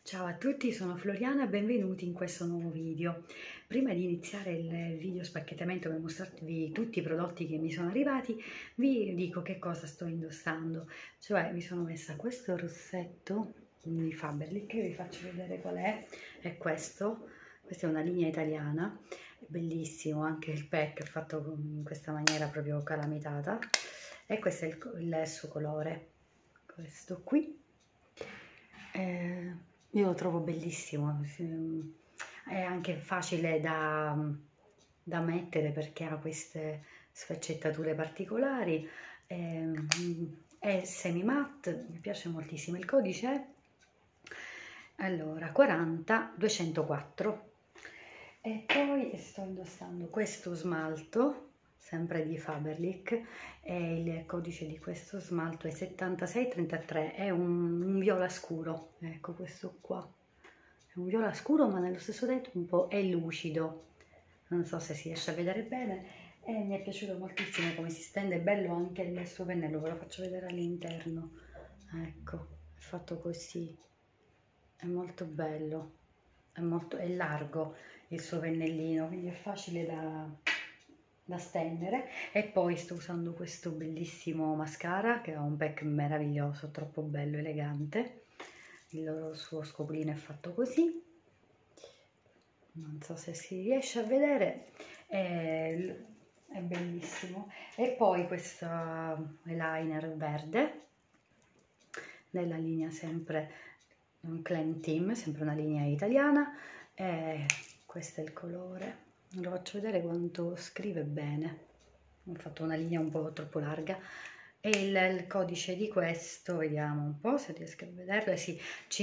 Ciao a tutti, sono Floriana e benvenuti in questo nuovo video. Prima di iniziare il video spacchettamento per mostrarvi tutti i prodotti che mi sono arrivati, vi dico che cosa sto indossando. Cioè mi sono messa questo rossetto di Faberlic, vi faccio vedere qual è questo. Questa è una linea italiana, è bellissimo, anche il pack è fatto in questa maniera proprio calamitata. E questo è il suo colore, questo qui. Io lo trovo bellissimo, è anche facile da mettere perché ha queste sfaccettature particolari, è semi matte, mi piace moltissimo. Il codice è allora 40204 e poi sto indossando questo smalto sempre di Faberlic e il codice di questo smalto è 7633, è un viola scuro, ecco questo qua, è un viola scuro ma nello stesso tempo è lucido, non so se si riesce a vedere bene e mi è piaciuto moltissimo come si stende, è bello anche il suo pennello, ve lo faccio vedere all'interno, ecco, è fatto così, è molto bello, è largo il suo pennellino, quindi è facile da stendere. E poi sto usando questo bellissimo mascara che ha un pack meraviglioso, troppo bello, elegante. Il suo scopolino è fatto così, non so se si riesce a vedere, è bellissimo. E poi questo eyeliner verde nella linea sempre un Clean Team, sempre una linea italiana, e questo è il colore. Lo faccio vedere quanto scrive bene, ho fatto una linea un po' troppo larga e il codice di questo, vediamo un po' se riesco a vederlo, sì,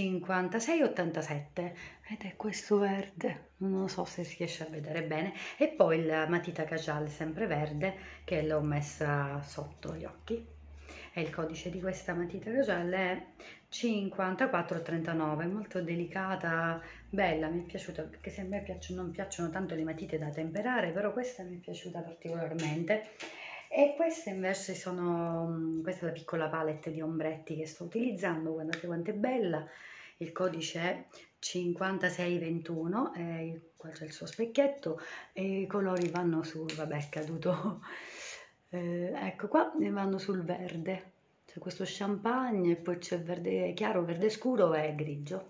5687 ed è questo verde, non so se si riesce a vedere bene, e poi la matita Kajal sempre verde che l'ho messa sotto gli occhi e il codice di questa matita Kajal è 5439, molto delicata, bella, mi è piaciuta perché se a me non piacciono tanto le matite da temperare, però questa mi è piaciuta particolarmente. E queste invece sono, questa è la piccola palette di ombretti che sto utilizzando, guardate quanto è bella, il codice è 5621, qua c'è il suo specchietto e i colori vanno sul, vabbè è caduto, ecco qua, e vanno sul verde. C'è questo champagne e poi c'è verde chiaro, verde scuro e grigio.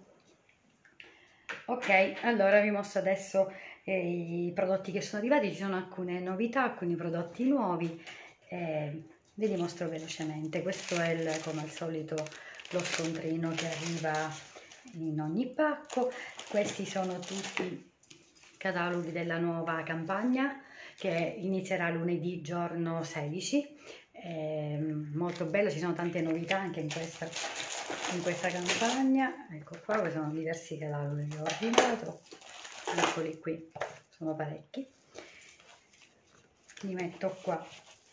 Ok, allora vi mostro adesso i prodotti che sono arrivati, ci sono alcune novità, alcuni prodotti nuovi, ve li mostro velocemente. Questo è come al solito lo scontrino che arriva in ogni pacco. Questi sono tutti cataloghi della nuova campagna che inizierà lunedì giorno 16. Molto bella, ci sono tante novità anche in questa campagna. Ecco qua, questi sono diversi cataloghi che ho ordinato, eccoli qui, sono parecchi, li metto qua.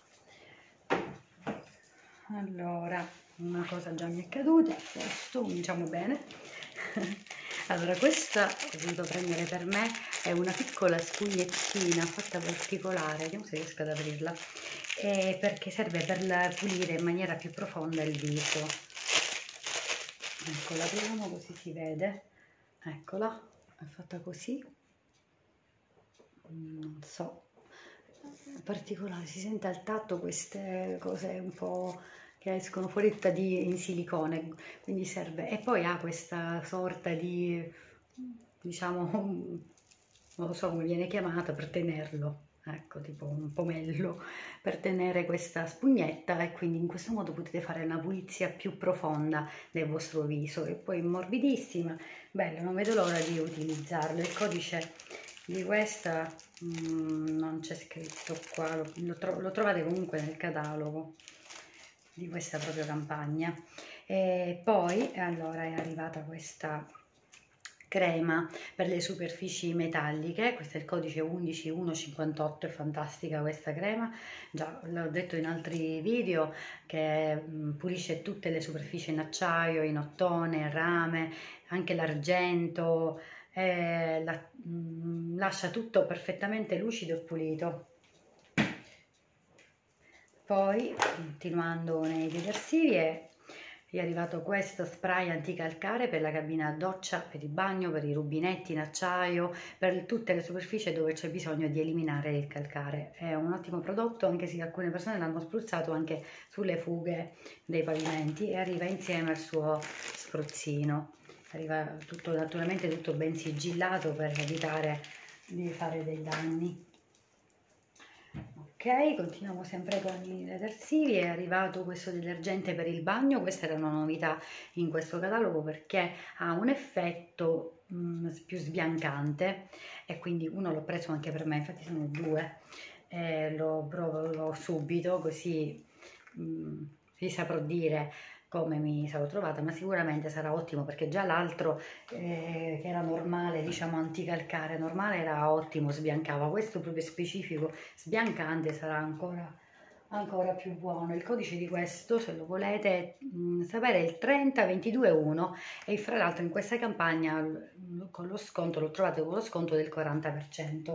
Allora, una cosa già mi è caduta, questo cominciamo bene. Allora, questa ho voluto prendere per me, è una piccola spugnettina fatta particolare, vediamo se riesco ad aprirla, perché serve per pulire in maniera più profonda il viso. Ecco, la apriamo così si vede, eccola, è fatta così, non so, è particolare, si sente al tatto queste cose un po' che escono fuori in silicone, quindi serve, e poi ha questa sorta di, diciamo, non lo so come viene chiamata, per tenerlo, ecco, tipo un pomello, per tenere questa spugnetta, e quindi in questo modo potete fare una pulizia più profonda del vostro viso, e poi morbidissima, bella, non vedo l'ora di utilizzarlo. Il codice di questa non c'è scritto qua, lo trovate comunque nel catalogo di questa proprio campagna. E poi allora è arrivata questa crema per le superfici metalliche, questo è il codice 11158, è fantastica questa crema, già l'ho detto in altri video che pulisce tutte le superfici in acciaio, in ottone, rame, anche l'argento, lascia tutto perfettamente lucido e pulito. Poi, continuando nei detersivi, è arrivato questo spray anticalcare per la cabina doccia, per il bagno, per i rubinetti in acciaio, per tutte le superfici dove c'è bisogno di eliminare il calcare. È un ottimo prodotto, anche se alcune persone l'hanno spruzzato anche sulle fughe dei pavimenti, e arriva insieme al suo spruzzino. Arriva tutto, naturalmente tutto ben sigillato per evitare di fare dei danni. Ok, continuiamo sempre con i detersivi. È arrivato questo detergente per il bagno. Questa era una novità in questo catalogo perché ha un effetto più sbiancante, e quindi uno l'ho preso anche per me, infatti sono due, lo provo subito così vi saprò dire come mi sarò trovata, ma sicuramente sarà ottimo, perché già l'altro che era normale, diciamo anticalcare normale, era ottimo, sbiancava. Questo proprio specifico sbiancante sarà ancora più buono. Il codice di questo, se lo volete sapere, è il 30221, e fra l'altro in questa campagna con lo sconto l'ho trovato con lo sconto del 40%.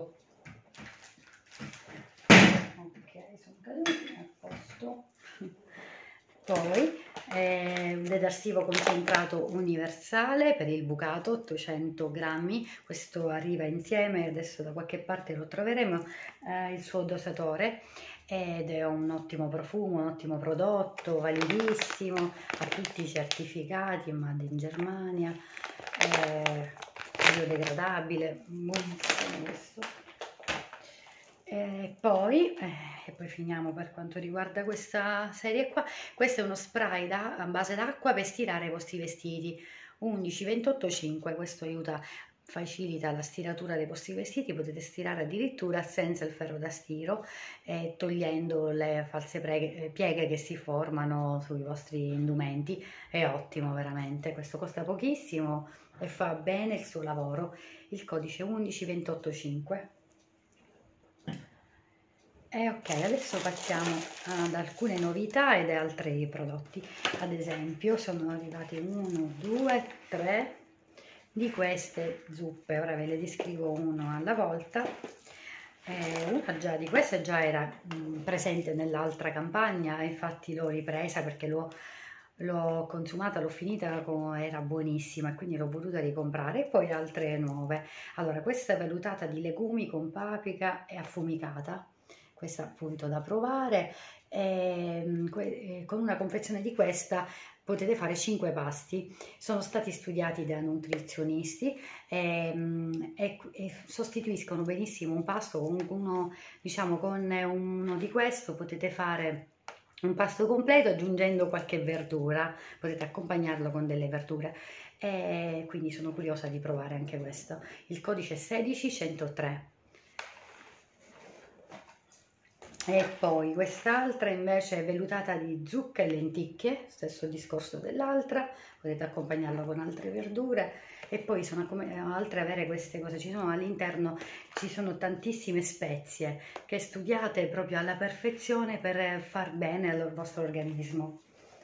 Ok, sono caduti, a posto. Poi un detersivo concentrato universale per il bucato, 800 grammi. Questo arriva insieme, adesso da qualche parte lo troveremo, il suo dosatore, ed è un ottimo profumo, un ottimo prodotto, validissimo, ha tutti i certificati, Made in Germania, biodegradabile, buonissimo questo. E poi finiamo per quanto riguarda questa serie qua. Questo è uno spray a base d'acqua per stirare i vostri vestiti, 11, 28, 5. Questo aiuta, facilita la stiratura dei vostri vestiti, potete stirare addirittura senza il ferro da stiro, togliendo le false pieghe che si formano sui vostri indumenti. È ottimo veramente, questo costa pochissimo e fa bene il suo lavoro. Il codice 11, 28, 5. Ok, adesso passiamo ad alcune novità ed altri prodotti. Ad esempio sono arrivati 1, 2, 3 di queste zuppe. Ora ve le descrivo uno alla volta. Una già di queste già era presente nell'altra campagna, infatti l'ho ripresa perché l'ho consumata, l'ho finita, era buonissima, e quindi l'ho voluta ricomprare. E poi altre nuove. Allora, questa è vellutata di legumi con paprika e affumicata. Questa appunto da provare, con una confezione di questa potete fare 5 pasti. Sono stati studiati da nutrizionisti e sostituiscono benissimo un pasto con uno, diciamo, con uno di questo potete fare un pasto completo aggiungendo qualche verdura, potete accompagnarlo con delle verdure, e quindi sono curiosa di provare anche questo. Il codice è 16103. E poi quest'altra invece è vellutata di zucca e lenticchie, stesso discorso dell'altra, potete accompagnarla con altre verdure. E poi sono come altre avere queste cose, ci sono all'interno, ci sono tantissime spezie che studiate proprio alla perfezione per far bene al vostro organismo.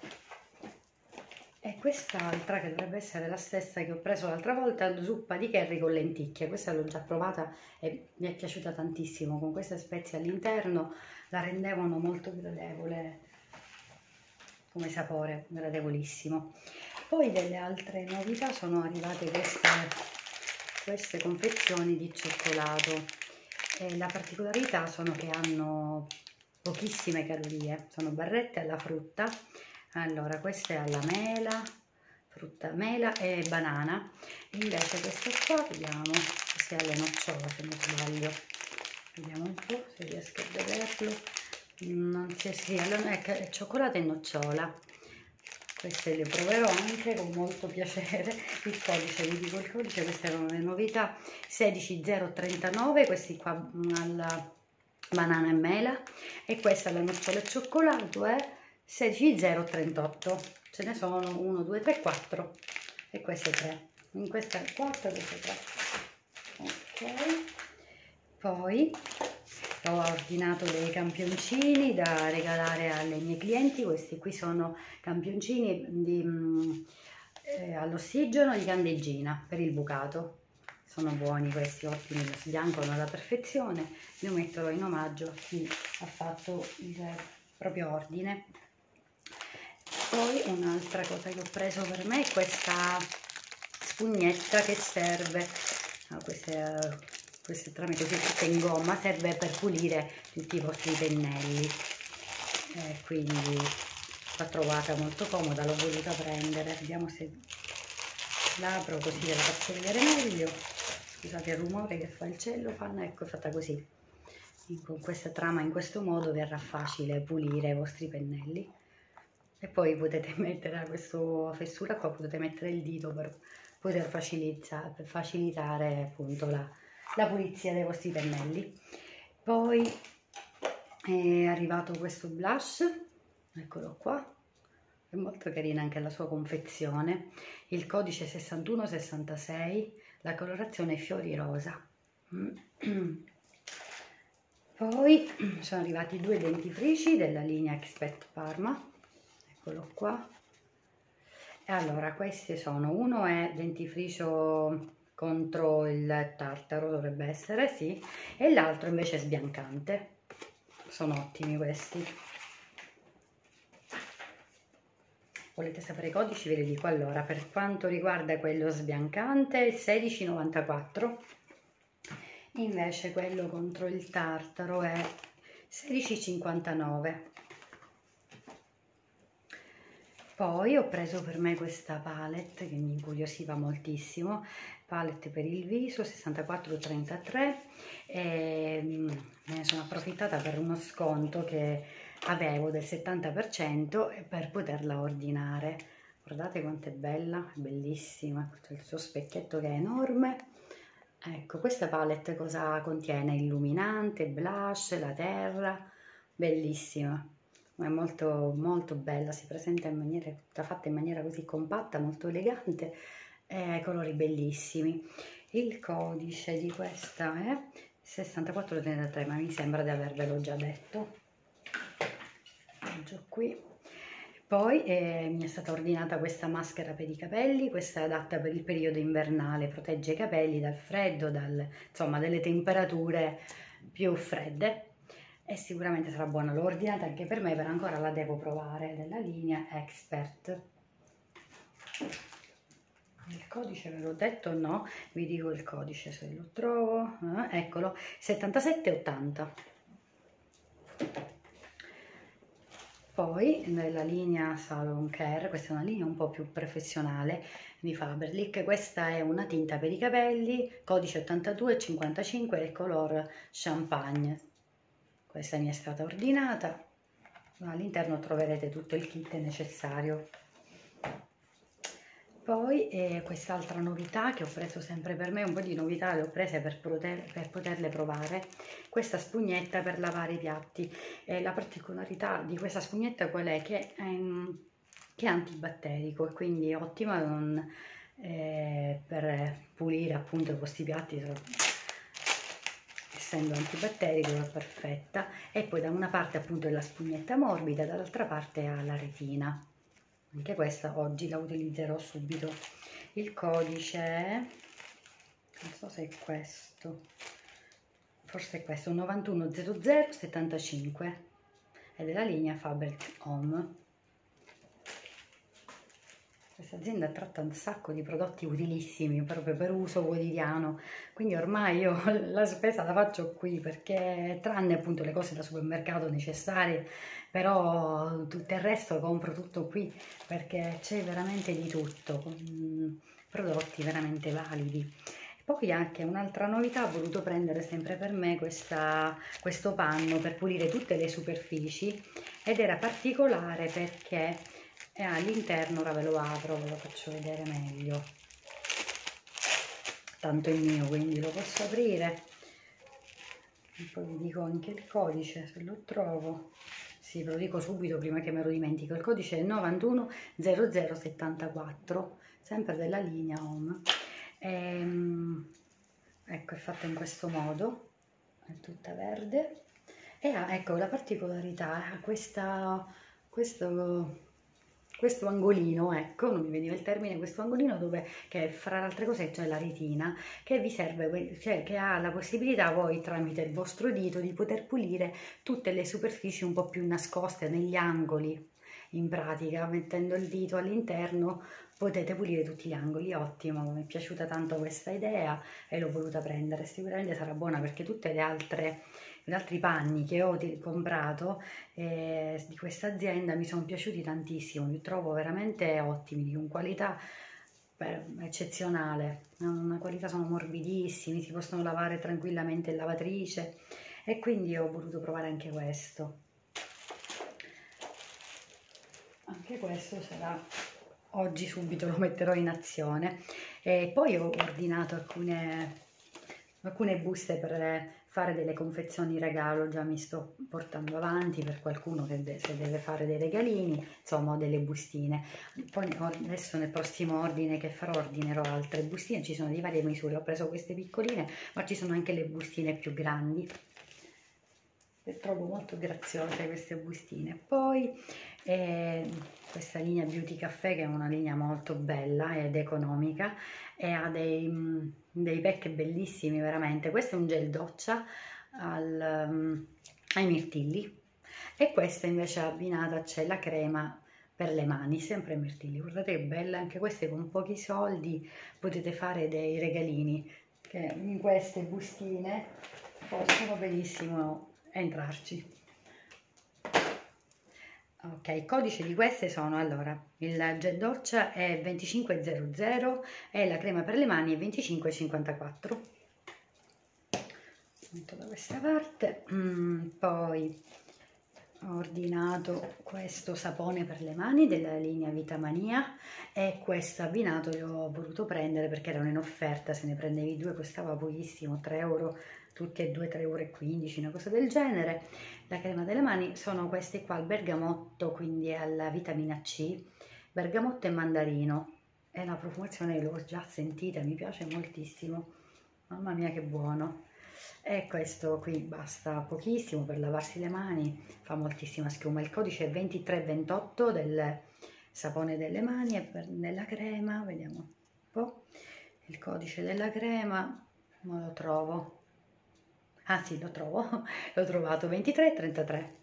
E quest'altra, che dovrebbe essere la stessa che ho preso l'altra volta, zuppa di curry con lenticchie. Questa l'ho già provata e mi è piaciuta tantissimo, con queste spezie all'interno la rendevano molto gradevole come sapore, gradevolissimo. Poi delle altre novità sono arrivate queste confezioni di cioccolato, e la particolarità sono che hanno pochissime calorie, sono barrette alla frutta. Allora, questa è alla mela, frutta mela e banana, invece questa qua, vediamo, questa è alle nocciole se non sbaglio, vediamo un po' se riesco a vederlo, non si sì, è cioccolato e nocciola. Queste le proverò anche con molto piacere. Il codice, vi dico il codice, queste erano le novità, 16039, questi qua alla banana e mela, e questa alla nocciola e cioccolato è 16038. Ce ne sono 1, 2, 3, 4 e queste 3. In questa è 4 e queste 3. Ok. Poi ho ordinato dei campioncini da regalare alle mie clienti. Questi qui sono campioncini all'ossigeno di candeggina per il bucato. Sono buoni questi, ottimi, lo sbiancano alla perfezione. Io metterò in omaggio a chi ha fatto il proprio ordine. Poi un'altra cosa che ho preso per me è questa spugnetta che serve, queste trame così tutte in gomma, serve per pulire tutti i vostri pennelli, quindi l'ho trovata molto comoda, l'ho voluta prendere. Vediamo se l'apro così ve la faccio vedere meglio. Scusate il rumore che fa il cellophane. Ecco, è fatta così, con questa trama, in questo modo verrà facile pulire i vostri pennelli. E poi potete mettere a questa fessura qua, potete mettere il dito per poter facilitare appunto la pulizia dei vostri pennelli. Poi è arrivato questo blush, eccolo qua, è molto carina anche la sua confezione, il codice 6166, la colorazione fiori rosa. Poi sono arrivati 2 dentifrici della linea Expert Parma, eccolo qua. E allora, questi sono, uno è dentifricio contro il tartaro, dovrebbe essere, sì, e l'altro invece è sbiancante. Sono ottimi questi. Volete sapere i codici? Ve li dico. Allora, per quanto riguarda quello sbiancante, è 16,94, invece quello contro il tartaro è 16,59. Poi ho preso per me questa palette che mi incuriosiva moltissimo, palette per il viso 64,33, e me ne sono approfittata per uno sconto che avevo del 70% per poterla ordinare. Guardate quanto è bella, è bellissima, c'è il suo specchietto che è enorme. Ecco, questa palette cosa contiene? Illuminante, blush, la terra, bellissima. È molto molto bella, si presenta in maniera, fatta in maniera così compatta, molto elegante, colori bellissimi. Il codice di questa è 64,33, ma mi sembra di avervelo già detto. Giù qui. Poi mi è stata ordinata questa maschera per i capelli, questa è adatta per il periodo invernale, protegge i capelli dal freddo, insomma dalle temperature più fredde. E sicuramente sarà buona, l'ho ordinata anche per me, però ancora la devo provare, della linea Expert. Il codice ve l'ho detto? No, vi dico il codice se lo trovo, eccolo, 77,80. Poi nella linea Salon Care, questa è una linea un po' più professionale di Faberlic, questa è una tinta per i capelli, codice 82,55 e color champagne. Questa mi è stata ordinata, all'interno troverete tutto il kit necessario. Poi quest'altra novità che ho preso sempre per me, un po' di novità le ho prese per poterle provare, questa spugnetta per lavare i piatti. La particolarità di questa spugnetta qual è? Che è antibatterico e quindi è ottima per pulire appunto questi piatti. Essendo antibatterico è perfetta, e poi da una parte appunto è la spugnetta morbida, dall'altra parte ha la retina. Anche questa oggi la utilizzerò subito. Il codice è, non so se è questo, forse è questo, 910075, è della linea Fabric Home. Questa azienda tratta un sacco di prodotti utilissimi proprio per uso quotidiano, quindi ormai io la spesa la faccio qui, perché tranne appunto le cose da supermercato necessarie, però tutto il resto compro tutto qui, perché c'è veramente di tutto, prodotti veramente validi. Poi anche un'altra novità, ho voluto prendere sempre per me questo panno per pulire tutte le superfici, ed era particolare perché all'interno, ora ve lo apro, ve lo faccio vedere meglio, tanto è mio quindi lo posso aprire, e poi vi dico anche il codice se lo trovo. Sì, ve lo dico subito prima che me lo dimentico, il codice è 910074, sempre della linea Home. Ecco, è fatta in questo modo, è tutta verde, e ha, ecco, la particolarità, questo angolino, ecco, non mi veniva il termine, questo angolino dove, che fra le altre cose c'è la retina, che vi serve, cioè che ha la possibilità voi tramite il vostro dito di poter pulire tutte le superfici un po' più nascoste negli angoli, in pratica, mettendo il dito all'interno potete pulire tutti gli angoli. Ottimo, mi è piaciuta tanto questa idea e l'ho voluta prendere. Sicuramente sarà buona perché tutte le altre gli altri panni che ho comprato di questa azienda mi sono piaciuti tantissimo, li trovo veramente ottimi, di una qualità eccezionale, una qualità, sono morbidissimi, si possono lavare tranquillamente in lavatrice e quindi ho voluto provare anche questo. Anche questo sarà oggi, subito lo metterò in azione. E poi ho ordinato alcune buste per fare delle confezioni regalo, già mi sto portando avanti per qualcuno che se deve fare dei regalini, insomma ho delle bustine. Poi adesso nel prossimo ordine che farò ordinerò altre bustine, ci sono di varie misure, ho preso queste piccoline ma ci sono anche le bustine più grandi. Le trovo molto graziose queste bustine. Poi questa linea Beauty Café, che è una linea molto bella ed economica e ha dei pack bellissimi veramente. Questo è un gel doccia ai mirtilli e questa invece abbinata c'è la crema per le mani, sempre ai mirtilli. Guardate che bella, anche queste con pochi soldi potete fare dei regalini che in queste bustine possono benissimo entrarci. Ok, il codice di queste sono, allora, il gel doccia è 2500 e la crema per le mani è 2554. Metto da questa parte. Poi ho ordinato questo sapone per le mani della linea Vitamania e questo abbinato l'ho voluto prendere perché erano in offerta, se ne prendevi due costava pochissimo, 3 euro tutti e due, 3,15 €, una cosa del genere. La crema delle mani sono queste qua al bergamotto, quindi alla vitamina C, bergamotto e mandarino, e la profumazione l'ho già sentita, mi piace moltissimo, mamma mia che buono. E questo qui basta pochissimo per lavarsi le mani, fa moltissima schiuma. Il codice è 2328 del sapone delle mani e nella crema, vediamo un po', il codice della crema, non lo trovo. Ah sì, lo trovo, l'ho trovato, 2333.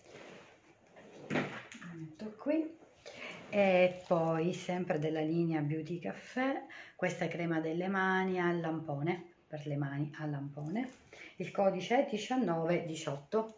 Metto qui. E poi sempre della linea Beauty Café, questa crema delle mani al lampone, per le mani al lampone, il codice è 1918.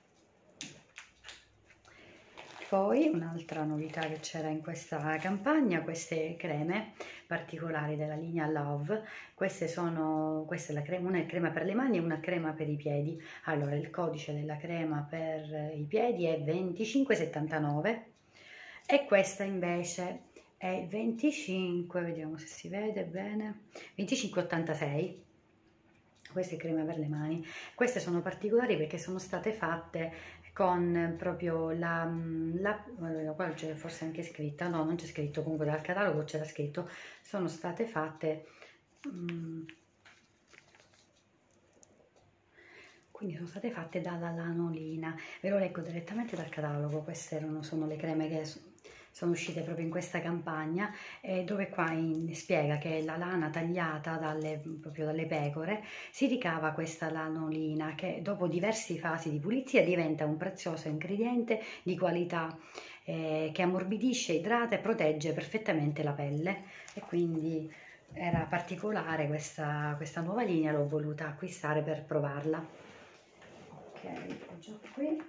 Poi un'altra novità che c'era in questa campagna, queste creme particolari della linea Love, questa è la crema, una è crema per le mani e una crema per i piedi. Allora il codice della crema per i piedi è 2579 e questa invece è 25, vediamo se si vede bene, 2586. Queste creme per le mani, queste sono particolari perché sono state fatte con proprio qua c'è forse anche scritta, no, non c'è scritto, comunque dal catalogo c'era scritto, sono state fatte quindi sono state fatte dalla lanolina. Ve lo leggo direttamente dal catalogo. Queste sono le creme che sono uscite proprio in questa campagna, dove qua spiega che la lana tagliata proprio dalle pecore si ricava questa lanolina che dopo diverse fasi di pulizia diventa un prezioso ingrediente di qualità che ammorbidisce, idrata e protegge perfettamente la pelle, e quindi era particolare questa nuova linea, l'ho voluta acquistare per provarla. Ok, appoggio qui,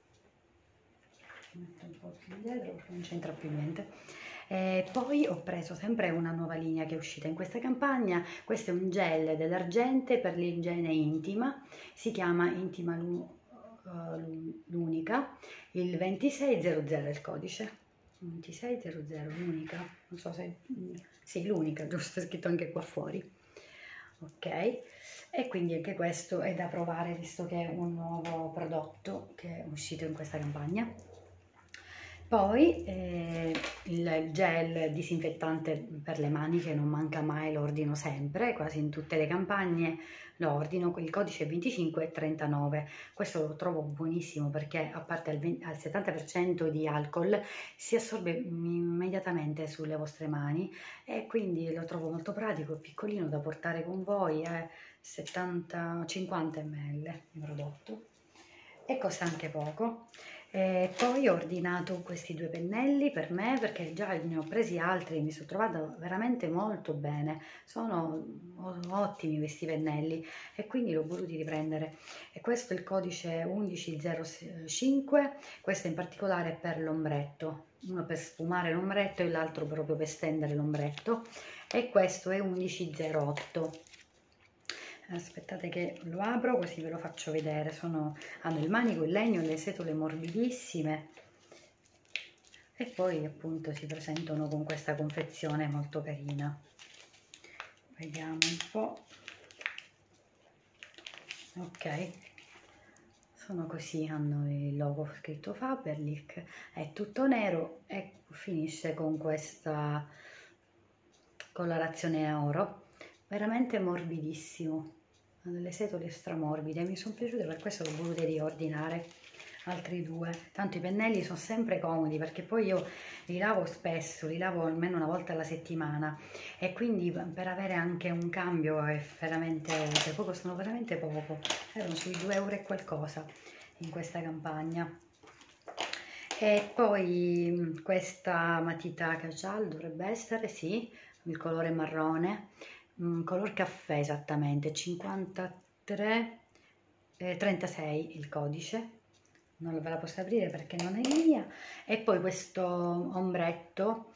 metto un po' più indietro perché non c'entra più niente. Poi ho preso sempre una nuova linea che è uscita in questa campagna. Questo è un gel dell'argente per l'igiene intima, si chiama Intima l'Unica, il 2600 è il codice, 2600 l'Unica, non so se sì, l'Unica, giusto, è scritto anche qua fuori. Ok, e quindi anche questo è da provare visto che è un nuovo prodotto che è uscito in questa campagna. Poi il gel disinfettante per le mani che non manca mai, lo ordino sempre, quasi in tutte le campagne lo ordino, il codice è 2539. Questo lo trovo buonissimo perché a parte al 70% di alcol si assorbe immediatamente sulle vostre mani e quindi lo trovo molto pratico, è piccolino da portare con voi, è 50 ml di prodotto e costa anche poco. E poi ho ordinato questi 2 pennelli per me, perché già ne ho presi altri, mi sono trovata veramente molto bene, sono ottimi questi pennelli e quindi l'ho voluti riprendere. E questo è il codice 1105, questo in particolare è per l'ombretto, uno per sfumare l'ombretto e l'altro proprio per stendere l'ombretto, e questo è 1108. Aspettate che lo apro così ve lo faccio vedere. Hanno il manico in legno e le setole morbidissime, e poi appunto si presentano con questa confezione molto carina. Vediamo un po'. Ok, sono così, hanno il logo scritto Faberlic, è tutto nero e finisce con questa colorazione a oro, veramente morbidissimo, hanno delle setole stramorbide, mi sono piaciute, per questo ho voluto riordinare altri 2. Tanto i pennelli sono sempre comodi, perché poi io li lavo spesso, li lavo almeno una volta alla settimana, e quindi per avere anche un cambio è veramente, cioè, poi costano veramente poco, erano sui 2 euro e qualcosa in questa campagna. E poi questa matita casual dovrebbe essere, sì, il colore marrone, color caffè esattamente, 53 36 il codice, non ve la posso aprire perché non è mia. E poi questo ombretto,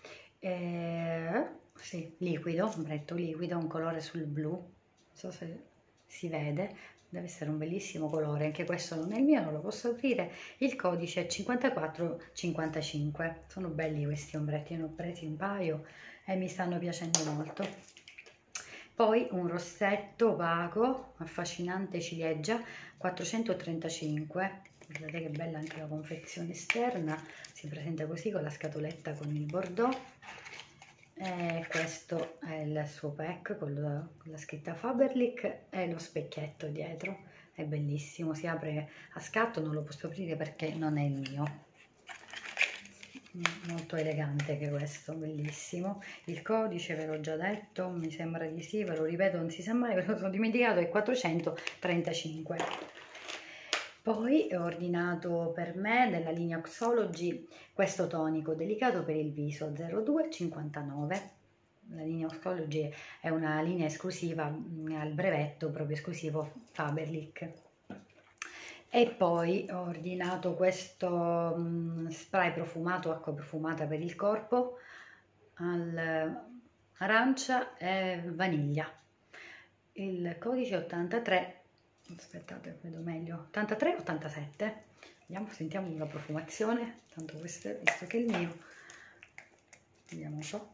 sì, liquido, ombretto liquido, un colore sul blu, non so se si vede, deve essere un bellissimo colore, anche questo non è il mio, non lo posso aprire. Il codice è 5455, sono belli questi ombretti, ne ho presi un paio e mi stanno piacendo molto. Poi un rossetto opaco, affascinante ciliegia, 435, guardate che bella anche la confezione esterna, si presenta così con la scatoletta con il bordeaux. E questo è il suo pack con la scritta Faberlic e lo specchietto dietro, è bellissimo, si apre a scatto, non lo posso aprire perché non è il mio. Molto elegante anche questo, bellissimo. Il codice ve l'ho già detto, mi sembra di sì, ve lo ripeto, non si sa mai, ve lo sono dimenticato, è 435. Poi ho ordinato per me nella linea Oxology questo tonico delicato per il viso 0259. La linea Oxology è una linea esclusiva al brevetto proprio esclusivo Faberlic. E poi ho ordinato questo spray profumato, acqua profumata per il corpo, all'arancia e vaniglia. Il codice 83, aspettate, vedo meglio, 83-87. Vediamo, sentiamo la profumazione, tanto questo è, visto che è il mio. Vediamo un po'.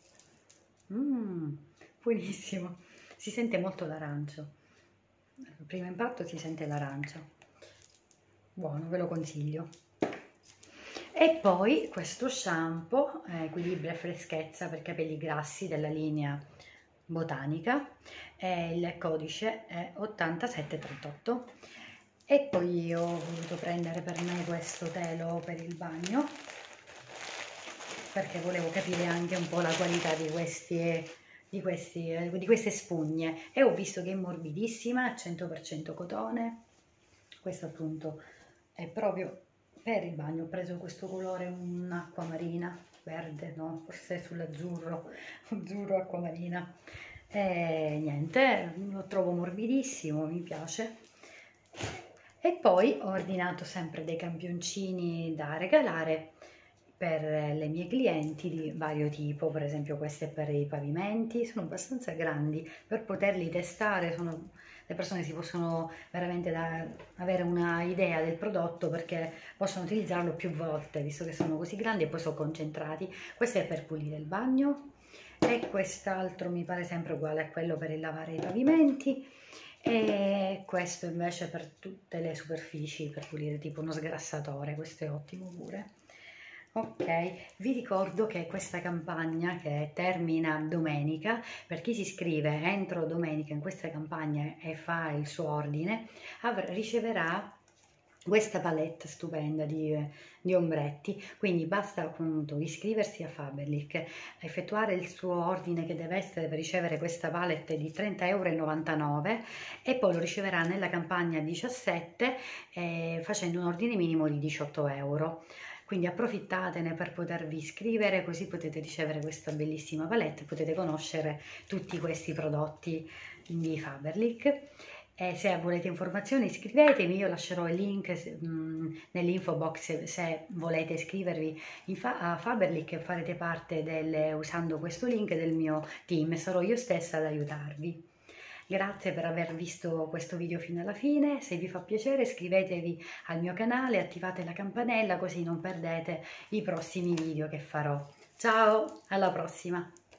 Buonissimo, si sente molto l'arancio. Al primo impatto si sente l'arancia. Buono, ve lo consiglio. E poi questo shampoo equilibrio e freschezza per capelli grassi della linea botanica, il codice è 8738. E poi ho voluto prendere per me questo telo per il bagno, perché volevo capire anche un po' la qualità di queste spugne, e ho visto che è morbidissima, 100% cotone. Questo appunto è proprio per il bagno. Ho preso questo colore, un'acqua marina, verde, no? Forse sull'azzurro, azzurro acquamarina. E niente, lo trovo morbidissimo, mi piace. E poi ho ordinato sempre dei campioncini da regalare per le mie clienti di vario tipo, per esempio questi per i pavimenti, sono abbastanza grandi per poterli testare, le persone si possono veramente avere una idea del prodotto, perché possono utilizzarlo più volte, visto che sono così grandi e poi sono concentrati. Questo è per pulire il bagno e quest'altro mi pare sempre uguale a quello per il lavare i pavimenti, e questo invece per tutte le superfici, per pulire, tipo uno sgrassatore. Questo è ottimo pure. Ok, vi ricordo che questa campagna, che termina domenica, per chi si iscrive entro domenica in questa campagna e fa il suo ordine, riceverà questa palette stupenda di ombretti. Quindi basta appunto iscriversi a Faberlic, effettuare il suo ordine che deve essere per ricevere questa palette di 30,99 € e poi lo riceverà nella campagna 17 facendo un ordine minimo di 18 €. Quindi approfittatene per potervi iscrivere, così potete ricevere questa bellissima palette e potete conoscere tutti questi prodotti di Faberlic. E se volete informazioni iscrivetevi, io lascerò il link nell'info box se volete iscrivervi a Faberlic e farete parte usando questo link del mio team, sarò io stessa ad aiutarvi. Grazie per aver visto questo video fino alla fine, se vi fa piacere iscrivetevi al mio canale, attivate la campanella così non perdete i prossimi video che farò. Ciao, alla prossima!